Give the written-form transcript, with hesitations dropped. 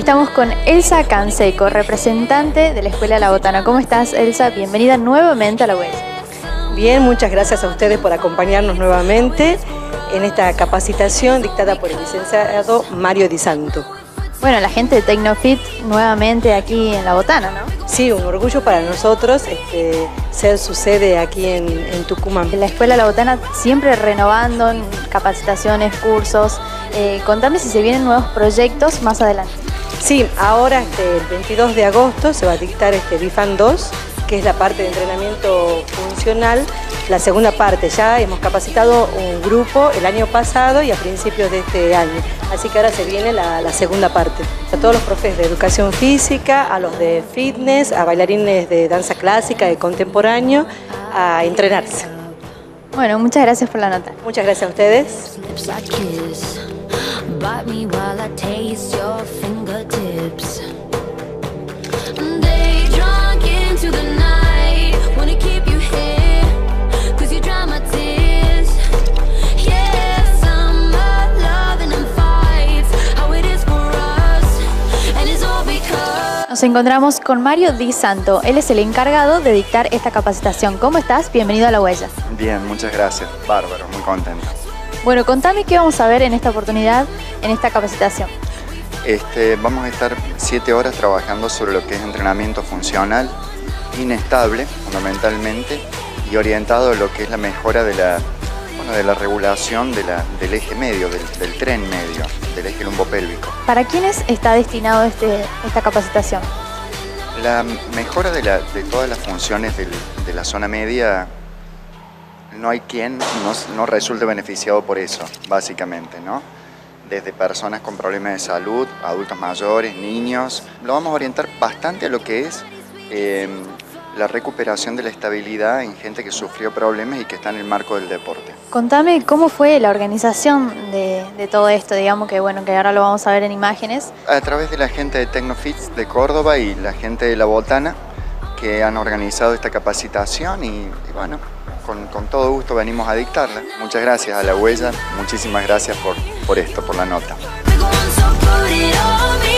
Estamos con Elsa Canseco, representante de la Escuela La Botana. ¿Cómo estás, Elsa? Bienvenida nuevamente a La Huella. Bien, muchas gracias a ustedes por acompañarnos nuevamente en esta capacitación dictada por el licenciado Mario Di Santo. Bueno, la gente de Tecnofit nuevamente aquí en La Botana, ¿no? Sí, un orgullo para nosotros ser su sede aquí en Tucumán. La Escuela La Botana siempre renovando capacitaciones, cursos. Contame si se vienen nuevos proyectos más adelante. Sí, ahora el 22 de agosto se va a dictar BIFAN 2, que es la parte de entrenamiento funcional. La segunda parte, ya hemos capacitado un grupo el año pasado y a principios de este año. Así que ahora se viene la segunda parte. A todos los profes de educación física, a los de fitness, a bailarines de danza clásica, de contemporáneo, a entrenarse. Bueno, muchas gracias por la nota. Muchas gracias a ustedes. Nos encontramos con Mario Di Santo. Él es el encargado de dictar esta capacitación. ¿Cómo estás? Bienvenido a La Huella. Bien, muchas gracias. Bárbaro, muy contento. Bueno, contame qué vamos a ver en esta oportunidad, en esta capacitación. Vamos a estar 7 horas trabajando sobre lo que es entrenamiento funcional, inestable fundamentalmente, y orientado a lo que es la mejora de la regulación del eje medio, del tren medio, del eje lumbopélvico. ¿Para quiénes está destinado esta capacitación? La mejora de todas las funciones de la zona media, no hay quien no resulte beneficiado por eso, básicamente, ¿no? Desde personas con problemas de salud, adultos mayores, niños. Lo vamos a orientar bastante a lo que es la recuperación de la estabilidad en gente que sufrió problemas y que está en el marco del deporte. Contame cómo fue la organización de todo esto, digamos que bueno, que ahora lo vamos a ver en imágenes. A través de la gente de Tecnofit de Córdoba y la gente de La Botana, que han organizado esta capacitación y bueno, con todo gusto venimos a dictarla. Muchas gracias a La Huella, muchísimas gracias por esto, por la nota.